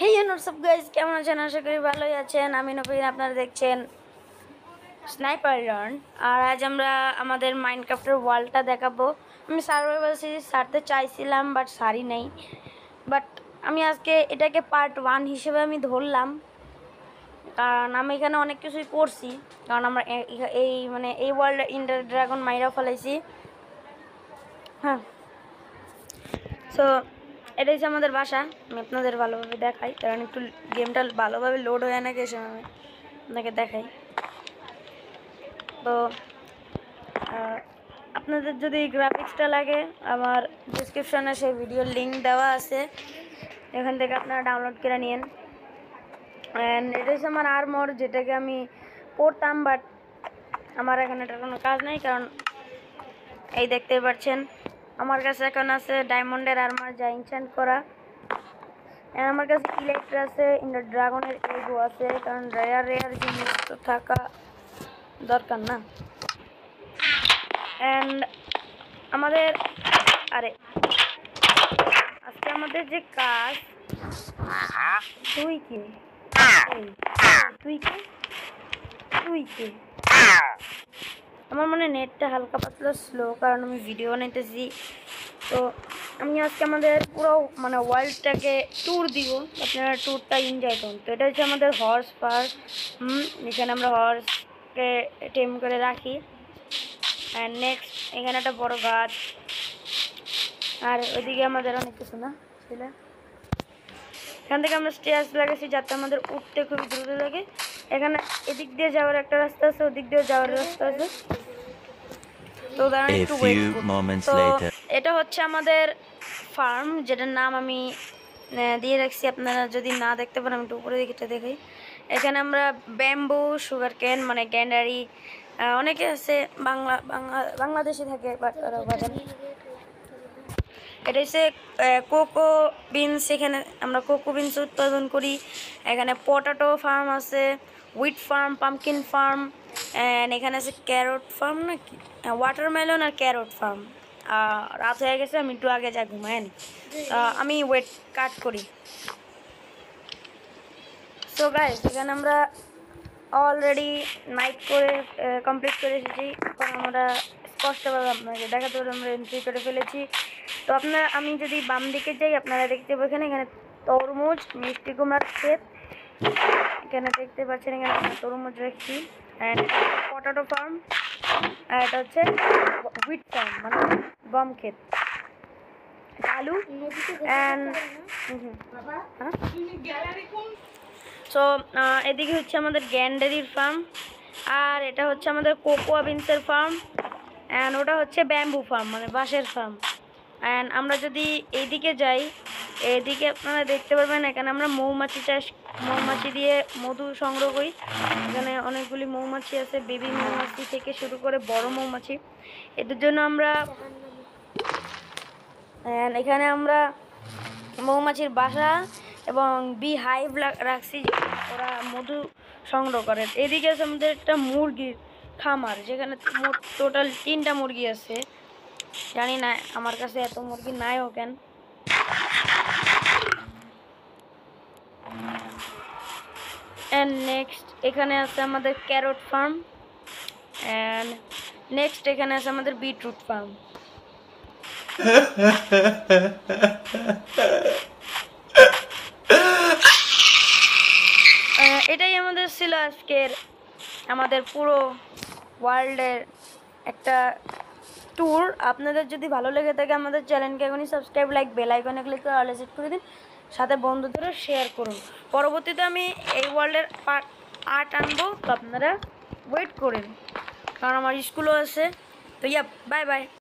হেই WhatsApp guys, কেমন আছেন? আশা করি ভালোই আছেন। আমি নবীন, আপনারা দেখছেন স্নাইপার রান। আর আজ আমরা আমাদের মাইনক্রাফটের ওয়ার্ল্ডটা দেখাবো। আমি সার্ভাইভাল সিরিজ ছাড়তে চাইছিলাম বাট সারি নেই। বাট আমি আজকে এটাকে পার্ট 1 হিসেবে আমি ধরলাম, কারণ আমি এখানে অনেক কিছুই করছি। কারণ আমরা এই ওয়ার্ল্ডে ইন্ডার ড্রাগন মাইরা ফেলাইছি। হ্যাঁ, সো এটা হচ্ছে আমাদের বাসা। আমি আপনাদের ভালোভাবে দেখাই, কারণ একটু গেমটা ভালোভাবে লোড হয়ে না গেছে, আমি আপনাকে দেখাই। তো আপনাদের যদি গ্রাফিক্সটা লাগে, আমার ডিসক্রিপশানে সেই ভিডিওর লিঙ্ক দেওয়া আছে, এখান থেকে আপনারা ডাউনলোড করে নিন। অ্যান্ড এটা হচ্ছে আমার আর্মর, যেটাকে আমি পড়তাম, বাট আমার এখন এটার কোনো কাজ নেই, কারণ এই দেখতেই পাচ্ছেন আমার কাছে এখন আছে ডায়মন্ডের আর্মার, যা ইনচ্যান্ট করা। আমার কাছে ইলেকট্রা আছে, ইন্ডার ড্রাগনের এগো আছে, কারণ রেয়ার জিনিস তো থাকা দরকার না। অ্যান্ড আমাদের আজকে আমাদের যে কাজ, তুই কি আমার মানে নেটটা হালকা পাতলা স্লো, কারণ আমি ভিডিও বানাইতেছি। তো আমি আজকে আমাদের পুরো ওয়ার্ল্ডটাকে ট্যুর দিব, আপনারা ট্যুরটা এনজয় করুন। তো এটা হচ্ছে আমাদের হর্স ফার্ম। এখানে আমরা হর্সকে টেম করে রাখি। অ্যান্ড নেক্সট এখানে একটা বড় গাছ, আর ওইদিকে আমাদের অনেক কিছু না ছিল। এখান থেকে আমরা স্টেয়ার্স লাগাইছি যাতে আমাদের উঠতে খুবই দ্রুত লাগে। এখানে এদিক দিয়ে যাওয়ার একটা রাস্তা আছে, ওদিক দিয়ে যাওয়ার রাস্তা আছে। তো এটা হচ্ছে আমাদের ফার্ম, যেটার নাম আমি দিয়ে রাখছি। আপনারা যদি না দেখতে পারেন, আমি একটু উপরে দিকে দেখি। এখানে আমরা ব্যাম্বু, সুগার কেন মানে গ্যান্ডারি, অনেকে আছে বাংলাদেশে থাকে, বাট এটা হচ্ছে কোকো বিনস। এখানে আমরা কোকো বিনস উৎপাদন করি। এখানে পটাটো ফার্ম আছে, wheat farm, pumpkin farm, and এখানে আছে ক্যারট ফার্ম, নাকি ওয়াটারমেলন আর ক্যারট ফার্ম। রাত হয়ে গেছে, আমি একটু আগে যা ঘুমাই নি, আমি ওয়েট কাট করি। সো গাইস, এখানে আমরা অলরেডি নাইট করে কমপ্লিট করে এসেছি। এখন আমরা স্পষ্টভাবে আপনাকে দেখাতে পারি আমরা এন্ট্রি করে ফেলেছি। তো আমি যদি বাম দিকে যাই, আপনারা দেখতে পাবেন এখানে তরমুজ, মিষ্টি কুমড়ার ক্ষেত। এখানে দেখতে পাচ্ছেন, এখানে আমরা তরমুজ রাখছি। অ্যান্ড পটাটো ফার্ম, আর এটা হচ্ছে হুইট ফার্ম মানে গম ক্ষেত, আলু। অ্যান্ড সো এদিকে হচ্ছে আমাদের গ্যান্ডারির ফার্ম, আর এটা হচ্ছে আমাদের কোকোয়া বিনসের ফার্ম, অ্যান্ড ওটা হচ্ছে ব্যাম্বু ফার্ম মানে বাঁশের ফার্ম। অ্যান্ড আমরা যদি এইদিকে যাই, এইদিকে আপনারা দেখতে পারবেন এখানে আমরা মৌমাছি দিয়ে মধু সংগ্রহ করি। এখানে অনেকগুলি মৌমাছি আছে, বেবি মৌমাছি থেকে শুরু করে বড় মৌমাছি। এদের জন্য এখানে আমরা মৌমাছির বাসা এবং বি হাইভ রাখছি, ওরা মধু সংগ্রহ করে। এদিকে আছে আমাদের একটা মুরগির খামার, যেখানে টোটাল 3টা মুরগি আছে। জানি না আমার কাছে এত মুরগি নাইও কেন। অ্যান্ড নেক্সট এখানে আছে আমাদের ক্যারট ফার্ম, অ্যান্ড নেক্সট এখানে আছে আমাদের বিটরুট ফার্ম। এটাই আমাদের ছিল আজকের আমাদের পুরো ওয়ার্ল্ডের একটা ট্যুর। আপনাদের যদি ভালো লেগে থাকে আমাদের চ্যানেলকে এখনই সাবস্ক্রাইব, লাইক, বেল আইকনে ক্লিক করে অলে সেট করে দিন, সাথে বন্ধুদেরও শেয়ার করুন। পরবর্তীতে আমি এই ওয়ার্ল্ডের পার্ট 8 আনবো, তো আপনারা ওয়েট করেন, কারণ আমার স্কুলও আছে। তো বাই বাই।